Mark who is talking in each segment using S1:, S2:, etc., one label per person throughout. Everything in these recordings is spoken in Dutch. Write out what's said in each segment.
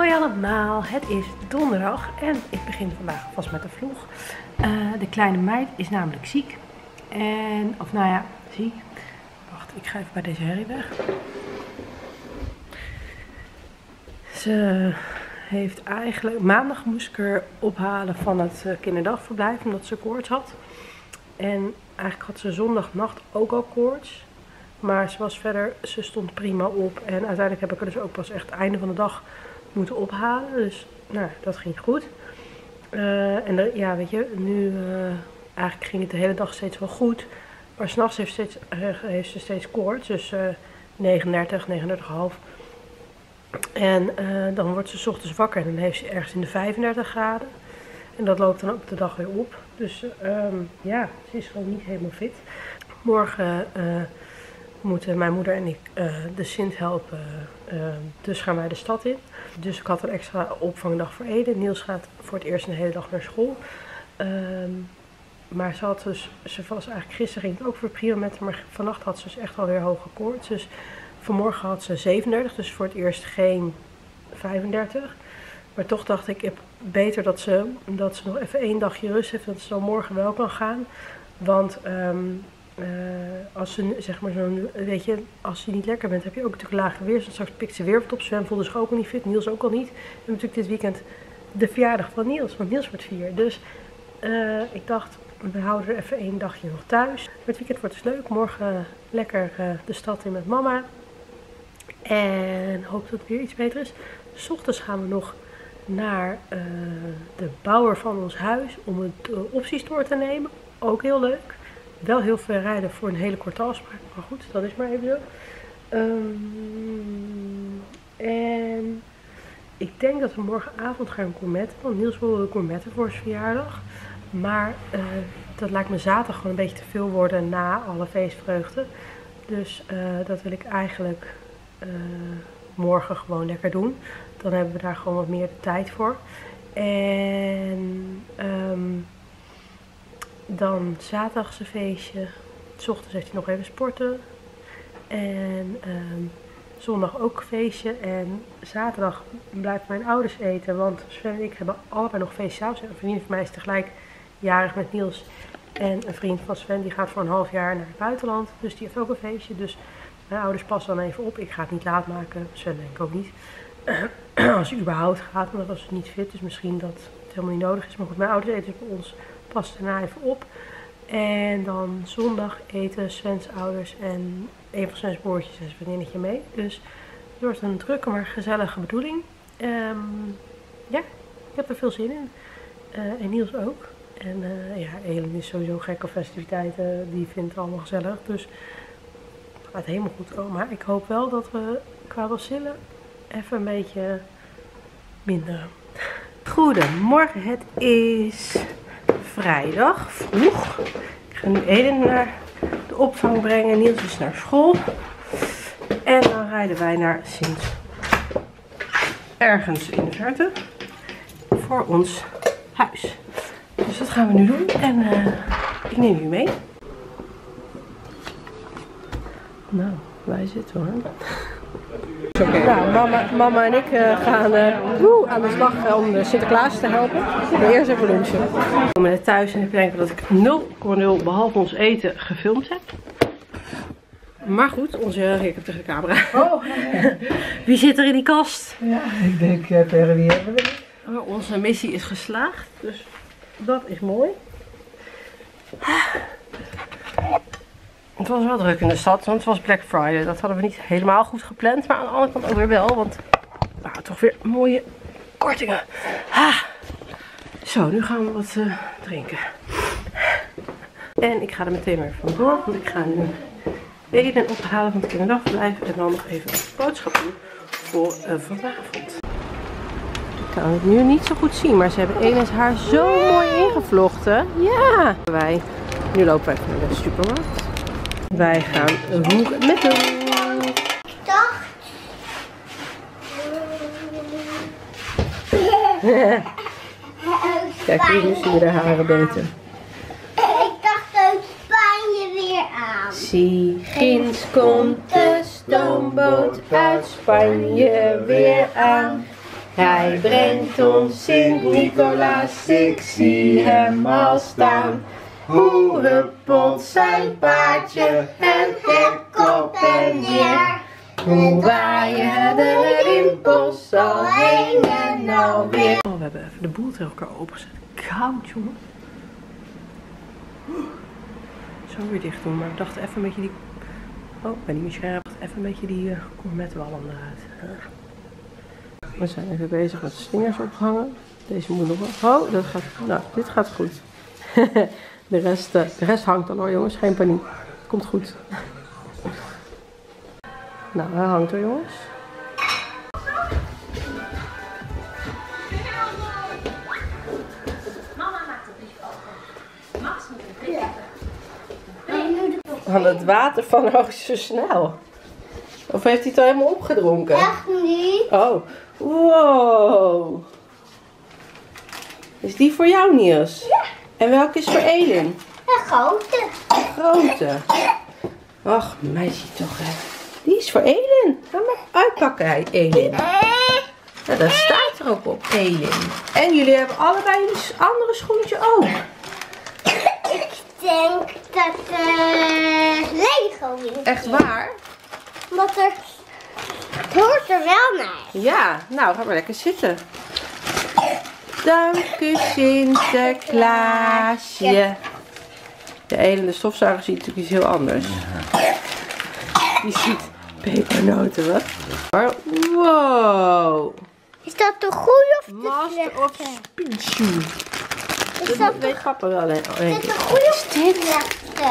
S1: Hoi allemaal, het is donderdag en ik begin vandaag vast met de vlog. De kleine meid is namelijk ziek. Of nou ja, ziek. Wacht, ik ga even bij deze herrie weg. Ze heeft eigenlijk, maandag moest ik haar ophalen van het kinderdagverblijf omdat ze koorts had. En eigenlijk had ze zondagnacht ook al koorts. Maar ze stond prima op en uiteindelijk heb ik haar dus ook pas echt het einde van de dag moeten ophalen. Dus nou, dat ging goed. Ja, weet je, nu eigenlijk ging het de hele dag steeds wel goed. Maar s'nachts heeft ze steeds koorts, dus 39, 39,5. En dan wordt ze 's ochtends wakker en dan heeft ze ergens in de 35 graden. En dat loopt dan ook de dag weer op. Dus ja, ze is gewoon niet helemaal fit. Morgen moeten mijn moeder en ik de Sint helpen. Dus gaan wij de stad in. Dus ik had een extra opvangdag voor Ede. Niels gaat voor het eerst een hele dag naar school. Maar ze was eigenlijk gisteren ging het ook weer prima met haar. Maar vannacht had ze dus echt alweer hoge koorts. Dus vanmorgen had ze 37. Dus voor het eerst geen 35. Maar toch dacht ik beter dat ze nog even 1 dagje rust heeft. Dat ze dan morgen wel kan gaan. Want als ze zeg maar zo'n, weet je, als je niet lekker bent, heb je ook natuurlijk lage weerstand. Straks pikt ze weer wat op. Sven voelde zich ook al niet fit, Niels ook al niet. En natuurlijk dit weekend de verjaardag van Niels, want Niels wordt 4. Dus ik dacht, we houden er even 1 dagje nog thuis. Het weekend wordt dus leuk. Morgen lekker de stad in met mama. En hoop dat het weer iets beter is. 's Ochtends gaan we nog naar de bouwer van ons huis om het opties door te nemen. Ook heel leuk. Wel heel veel rijden voor een hele korte afspraak, maar goed, dat is maar even zo. En ik denk dat we morgenavond gaan gourmetten, want Niels wil gourmetten voor zijn verjaardag. Maar dat lijkt me zaterdag gewoon een beetje te veel worden na alle feestvreugde. Dus dat wil ik eigenlijk morgen gewoon lekker doen. Dan hebben we daar gewoon wat meer de tijd voor. En dan zaterdagse feestje. 's Ochtends heeft hij nog even sporten. En zondag ook feestje. En zaterdag blijven mijn ouders eten. Want Sven en ik hebben allebei nog feest s'avonds. Een vriendin van mij is tegelijk jarig met Niels. En een vriend van Sven die gaat voor een half jaar naar het buitenland. Dus die heeft ook een feestje. Dus mijn ouders passen dan even op. Ik ga het niet laat maken. Sven denk ik ook niet. Als hij überhaupt gaat. Want dat was niet fit. Dus misschien dat het helemaal niet nodig is. Maar goed, mijn ouders eten dus bij ons. Pas daarna even op. En dan zondag eten Svens ouders en een van Svens broertjes en zijn vriendinnetje mee. Dus het wordt een drukke maar gezellige bedoeling. Ja, ik heb er veel zin in. En Niels ook. En ja, Elen is sowieso gek op festiviteiten. Die vindt het allemaal gezellig. Dus het gaat helemaal goed komen. Maar ik hoop wel dat we qua Bacillen even een beetje minderen. Goedemorgen, het is vrijdag vroeg. Ik ga nu Eden naar de opvang brengen. Niels is naar school. En dan rijden wij naar Sint. Ergens in de verte. Voor ons huis. Dus dat gaan we nu doen. En ik neem u mee. Nou, wij zitten hoor. Okay. Nou, mama en ik gaan aan de slag om de Sinterklaas te helpen. Maar eerst even lunchen. Ik kom net thuis en ik denk dat ik 0,0 behalve ons eten gefilmd heb. Maar goed, ik heb tegen de camera. Oh. Wie zit er in die kast?
S2: Ja, ik denk tegen wie hebben we het?
S1: Onze missie is geslaagd, dus dat is mooi. Het was wel druk in de stad, want het was Black Friday. Dat hadden we niet helemaal goed gepland, maar aan de andere kant ook weer wel, want nou, toch weer mooie kortingen. Zo, nu gaan we wat drinken. En ik ga er meteen weer vandoor, want ik ga nu Eden ophalen van het kinderdagverblijf en dan nog even een boodschap doen voor vanavond. Ik kan het nu niet zo goed zien, maar ze hebben Eden's haar zo mooi ingevlochten. Ja! Nu lopen we even naar de supermarkt. Wij gaan roeren met hem. Kijk, nu zie je de haren beter.
S3: Ik dacht uit Spanje weer aan.
S1: Zie, ginds komt de stoomboot uit Spanje weer aan.
S4: Hij brengt ons Sint-Nicolaas, ik zie hem al staan. Hoe huppelt zijn paardje en trekt kop en neer. Hoe waaien de rimpels al heen en alweer.
S1: Oh, we hebben even de boel tegen elkaar opgezet. Koud, jongen. Zo weer dicht doen, maar ik dacht even een beetje die... Oh, ik ben niet meer scherp. Even een beetje die gourmetwallen eruit. We zijn even bezig met slingers ophangen. Deze moet nog wel... Oh, dat gaat... Nou, dit gaat goed. de rest hangt dan hoor, jongens. Geen paniek. Het komt goed. Nou, hij hangt er, jongens. Aan het water van Roos zo snel. Of heeft hij het al helemaal opgedronken?
S3: Echt niet.
S1: Oh, wow. Is die voor jou, Niels?
S3: Ja.
S1: En welke is voor Elin?
S3: Een grote.
S1: Grote. Ach, meisje toch, hè. Die is voor Elin. Ga maar uitpakken, Elin. Nou, dat staat er ook op, Elin. En jullie hebben allebei een andere schoentje ook.
S3: Ik denk dat Lego is.
S1: Echt waar?
S3: Want het hoort er wel naar.
S1: Ja, nou, ga maar lekker zitten. Dank u, Sinterklaasje. De Elin, de stofzuiger, ziet natuurlijk iets heel anders. Die ziet pepernoten, wat? Wow.
S3: Is dat de goede of de
S1: Master of
S3: slechte?
S1: Spinchu.
S3: Is dat
S1: weet papa wel een
S3: Is dat de goede of de slechte?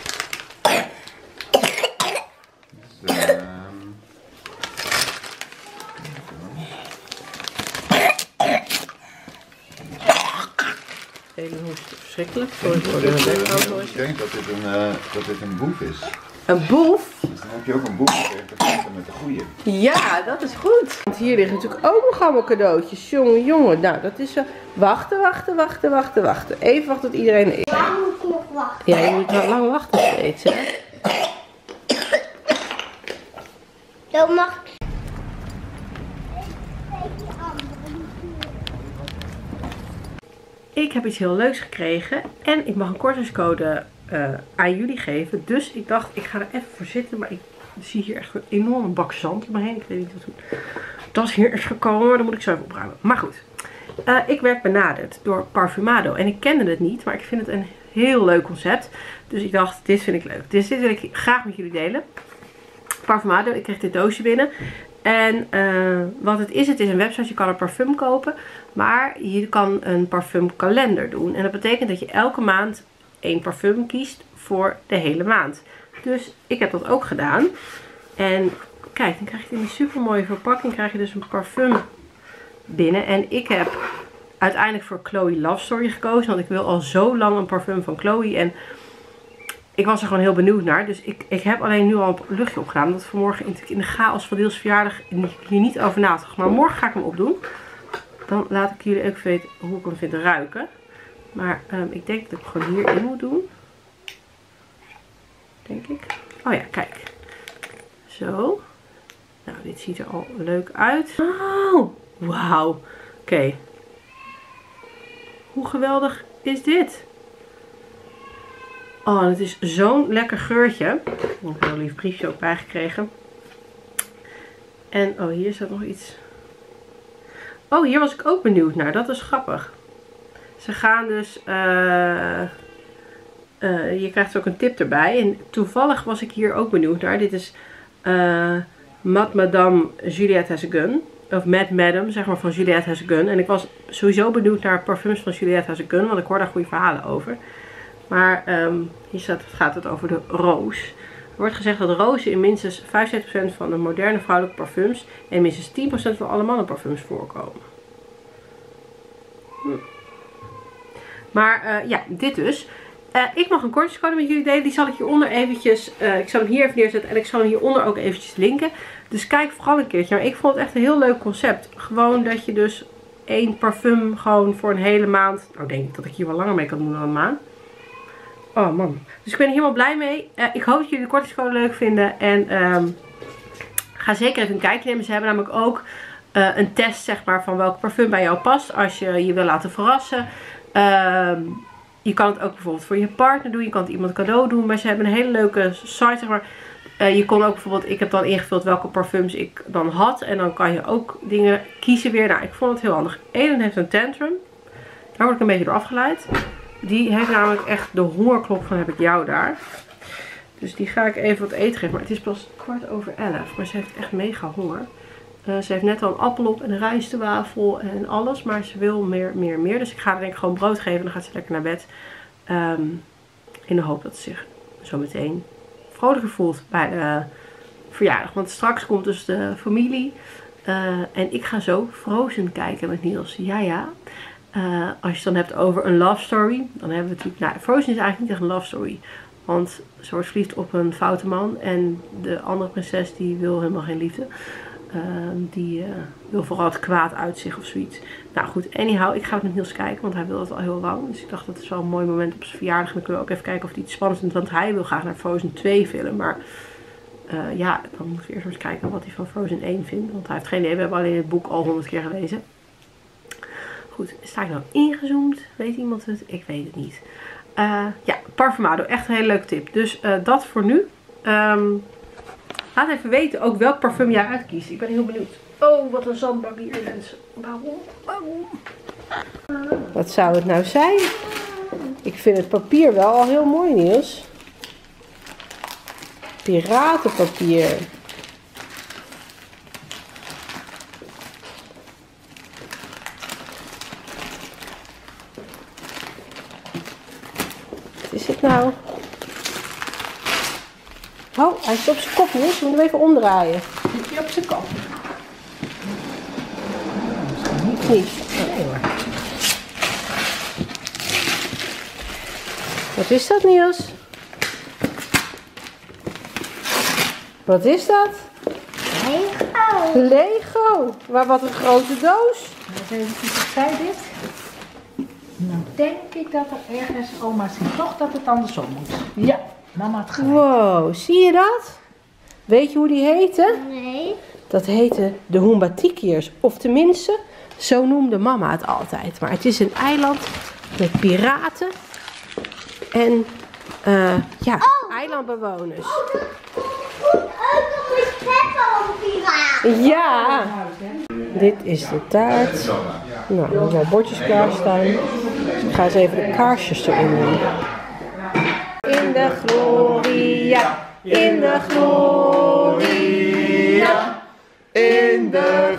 S1: Elin hoest verschrikkelijk. Sorry voor de background.
S5: Ik denk dat dit een boef is.
S1: Een boef?
S5: Dus dan heb je ook een boef gekregen met de goeie.
S1: Ja, dat is goed. Want hier liggen natuurlijk ook nog allemaal cadeautjes. Jongen, jongen. Nou, dat is wel... Wachten. Even wachten tot iedereen is.
S3: Waar moet ik nog wachten?
S1: Ja, je moet wel lang wachten steeds, hè.
S3: Zo mag ik.
S1: Ik heb iets heel leuks gekregen. En ik mag een kortingscode aan jullie geven. Dus ik dacht, ik ga er even voor zitten. Maar ik zie hier echt een enorme bak zand om me heen. Ik weet niet wat dat hier is gekomen. Dan moet ik zo even opruimen. Maar goed. Ik werd benaderd door Parfumado. En ik kende het niet. Maar ik vind het een heel leuk concept. Dus ik dacht, dit vind ik leuk. Dus dit wil ik graag met jullie delen. Parfumado. Ik kreeg dit doosje binnen. En wat het is een website. Je kan een parfum kopen. Maar je kan een parfumkalender doen. En dat betekent dat je elke maand 1 parfum kiest voor de hele maand. Dus ik heb dat ook gedaan. En kijk, dan krijg je in een super mooie verpakking krijg je dus een parfum binnen. En ik heb uiteindelijk voor Chloe Love Story gekozen. Want ik wil al zo lang een parfum van Chloe. En ik was er gewoon heel benieuwd naar. Dus ik heb alleen nu al een luchtje opgedaan. Omdat vanmorgen in de chaos van Deels verjaardag hier niet over na te gaan. Maar morgen ga ik hem opdoen. Dan laat ik jullie ook weten hoe ik hem vind ruiken. Maar ik denk dat ik hem gewoon hierin moet doen. Denk ik. Oh ja, kijk. Zo. Nou, dit ziet er al leuk uit. Oh, wauw. Oké. Hoe geweldig is dit? Oh, het is zo'n lekker geurtje. Ik heb een heel lief briefje ook bijgekregen. En, oh, hier staat nog iets. Oh, hier was ik ook benieuwd naar. Dat is grappig. Ze gaan dus... je krijgt ook een tip erbij. En toevallig was ik hier ook benieuwd naar. Dit is Madame Juliette Has a Gun. Of Mad Madam, zeg maar, van Juliette Has a Gun. En ik was sowieso benieuwd naar parfums van Juliette Has a Gun. Want ik hoor daar goede verhalen over. Maar hier gaat het over de roos. Er wordt gezegd dat rozen in minstens 75% van de moderne vrouwelijke parfums en minstens 10% van alle mannenparfums voorkomen. Maar ja, dit dus. Ik mag een kortingscode met jullie delen. Die zal ik hieronder eventjes, ik zal hem hier even neerzetten en ik zal hem hieronder ook eventjes linken. Dus kijk vooral een keertje. Maar ik vond het echt een heel leuk concept. Gewoon dat je dus 1 parfum gewoon voor een hele maand. Nou, denk ik dat ik hier wel langer mee kan doen dan een maand. Oh man. Dus ik ben er helemaal blij mee. Ik hoop dat jullie de kortingscode leuk vinden. En ga zeker even een kijkje nemen. Ze hebben namelijk ook een test zeg maar van welk parfum bij jou past als je je wil laten verrassen. Je kan het ook bijvoorbeeld voor je partner doen. Je kan het iemand cadeau doen. Maar ze hebben een hele leuke site zeg maar. Je kon ook bijvoorbeeld, ik heb dan ingevuld welke parfums ik dan had. En dan kan je ook dingen kiezen weer. Nou, ik vond het heel handig. Eden heeft een Tantrum. Daar word ik een beetje door afgeleid. Die heeft namelijk echt de hongerklop van heb ik jou daar. Dus die ga ik even wat eten geven. Maar het is pas 11:15. Maar ze heeft echt mega honger. Ze heeft net al een appel op en een rijstwafel en alles. Maar ze wil meer. Dus ik ga haar denk ik gewoon brood geven. En dan gaat ze lekker naar bed. In de hoop dat ze zich zo meteen vrolijker voelt bij de verjaardag. Want straks komt dus de familie. En ik ga zo Frozen kijken met Niels. Ja. Als je het dan hebt over een love story. Dan hebben we natuurlijk... Nou, Frozen is eigenlijk niet echt een love story. Want ze wordt verliefd op een foute man. En de andere prinses die wil helemaal geen liefde. Die wil vooral het kwaad uit zich of zoiets. Nou goed, anyhow, ik ga het met Niels kijken. Want hij wil het al heel lang. Dus ik dacht dat is wel een mooi moment op zijn verjaardag. En dan kunnen we ook even kijken of hij iets spannends vindt. Want hij wil graag naar Frozen 2 film. Maar ja, dan moet ik eerst eens kijken wat hij van Frozen 1 vindt. Want hij heeft geen idee. We hebben alleen het boek al 100 keer gelezen. Goed, sta ik nou ingezoomd? Weet iemand het? Ik weet het niet. Ja, Parfumado. Echt een hele leuke tip. Dus dat voor nu. Laat even weten ook welk parfum jij uitkiest. Ik ben heel benieuwd. Oh, wat een zandbak hier, mensen. Waarom? Wat zou het nou zijn? Ik vind het papier wel al heel mooi, Niels. Piratenpapier. Wat is het nou? Oh, hij zit op zijn kop, Niels. We moeten hem even omdraaien.
S2: Zit hij op zijn kop?
S1: Niet.
S2: Nee hoor.
S1: Wat is dat, Niels? Wat is dat?
S3: Lego.
S1: Lego. Maar wat een grote doos.
S2: Even kijken, zei dit? Nou denk ik dat er ergens, oma ziet toch dat het andersom moet. Ja, mama had gelijk.
S1: Wow, zie je dat? Weet je hoe die heette?
S3: Nee.
S1: Dat heette de Humbatikiërs. Of tenminste, zo noemde mama het altijd. Maar het is een eiland met piraten en ja, eilandbewoners.
S3: Ook nog een pepperpiraat.
S1: Ja, dit is de taart. Nou, er zijn al bordjes klaarstaan. Dus ik ga eens even de kaarsjes erin doen. In de gloria, in de gloria, in de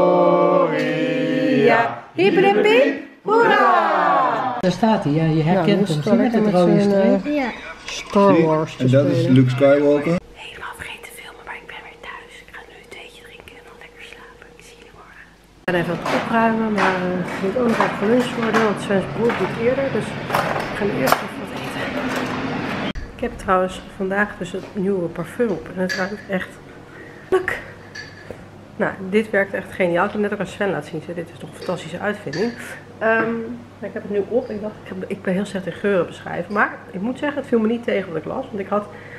S1: gloria. Hippelipie, hoera!
S2: Daar staat hij, ja, je herkent hem. Zie je met
S1: met
S2: het rode streep?
S3: Ja.
S1: Star Wars te
S5: En dat is
S1: spelen.
S5: Luke Skywalker.
S1: Helemaal vergeten filmen, maar ik ben weer thuis. Ik ga nu een theetje drinken en dan lekker slapen. Ik zie jullie morgen. Ik ga even wat opruimen, maar het moet ook nog even geluncht worden, want Sven's broer doet het eerder. Dus ik ga nu eerst even wat eten. Ik heb trouwens vandaag dus het nieuwe parfum op en het ruikt echt leuk. Nou, dit werkt echt geniaal. Ik heb net ook aan Sven laten zien. Dit is toch een fantastische uitvinding. Ik heb het nu op. Ik dacht, ik ben heel slecht in geuren beschrijven. Maar ik moet zeggen, het viel me niet tegen wat ik las. Want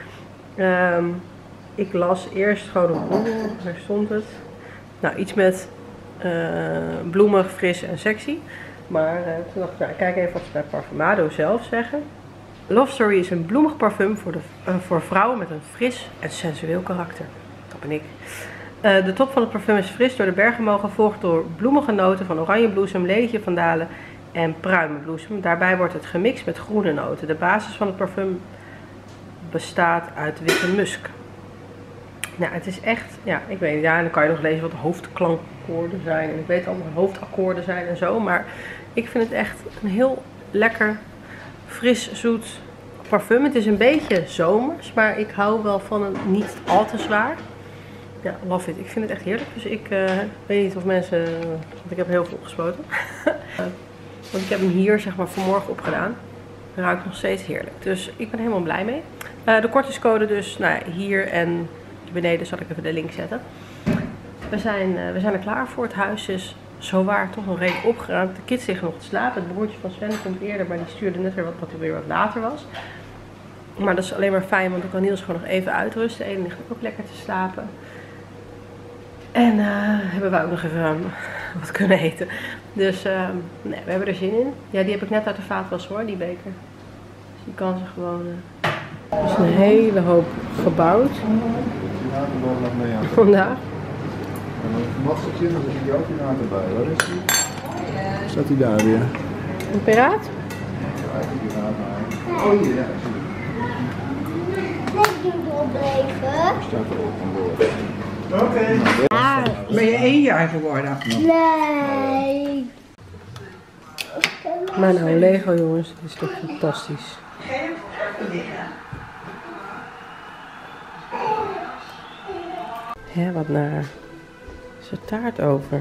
S1: ik las eerst gewoon op Google. Daar stond het. Nou, iets met bloemig, fris en sexy. Maar toen dacht ik, nou, kijk even wat ze bij Parfumado zelf zeggen. Love Story is een bloemig parfum voor vrouwen met een fris en sensueel karakter. Dat ben ik. De top van het parfum is fris door de bergen gevolgd door bloemige noten van oranjebloesem, lelietje van dalen en pruimenbloesem. Daarbij wordt het gemixt met groene noten. De basis van het parfum bestaat uit witte musk. Nou, het is echt, ja, ik weet niet, ja, en dan kan je nog lezen wat hoofdklankakkoorden zijn. En ik weet allemaal hoofdakkoorden zijn en zo, maar ik vind het echt een heel lekker, fris, zoet parfum. Het is een beetje zomers, maar ik hou wel van een niet al te zwaar. Ja, love it. Ik vind het echt heerlijk. Dus ik weet niet of mensen... Want ik heb heel veel gespoten. Want ik heb hem hier zeg maar vanmorgen opgedaan. Hij ruikt nog steeds heerlijk. Dus ik ben helemaal blij mee. De kortingscode dus nou, hier en beneden zal ik even de link zetten. We zijn er klaar voor. Het huis is zowaar toch nog redelijk opgeruimd. De kids liggen nog te slapen. Het broertje van Sven komt eerder, maar die stuurde net weer weer wat later was. Maar dat is alleen maar fijn, want dan kan Niels gewoon nog even uitrusten. Eden ligt ook lekker te slapen. En hebben wij ook nog even wat kunnen eten. Dus nee, we hebben er zin in. Ja, die heb ik net uit de vaatwas hoor, die beker. Dus die kan ze gewoon... Er is een hele hoop gebouwd. Vandaag.
S5: Massig zin, dan zit die ook erbij. Waar is die? Staat hij daar weer?
S1: Een piraat?
S5: Oh ja,
S3: Ik doe opbleven.
S5: staat erop aan boord. Oké.
S2: Ben je 1 jaar geworden?
S3: Nee.
S1: Maar nou, Lego jongens, dit is toch fantastisch. Hé, wat naar. Is er taart over?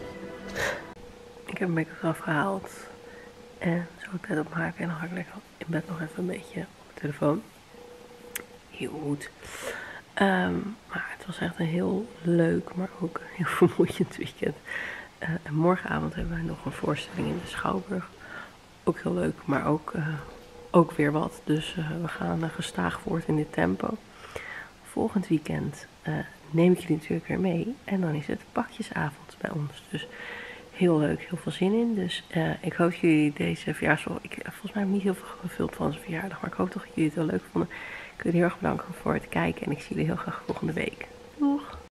S1: Ik heb mijn make-up afgehaald. En zo het bed opmaken. En dan ga ik lekker in bed nog even een beetje op de telefoon. Heel goed. Maar het was echt een heel leuk, maar ook heel vermoeiend weekend. En morgenavond hebben wij nog een voorstelling in de Schouwburg. Ook heel leuk, maar ook weer wat. Dus we gaan gestaag voort in dit tempo. Volgend weekend neem ik jullie natuurlijk weer mee. En dan is het pakjesavond bij ons. Dus heel leuk, heel veel zin in. Dus ik hoop dat jullie deze verjaardag... Volgens mij heb ik niet heel veel gevuld van zijn verjaardag. Maar ik hoop toch dat jullie het wel leuk vonden. Ik wil jullie heel erg bedanken voor het kijken. En ik zie jullie heel graag volgende week.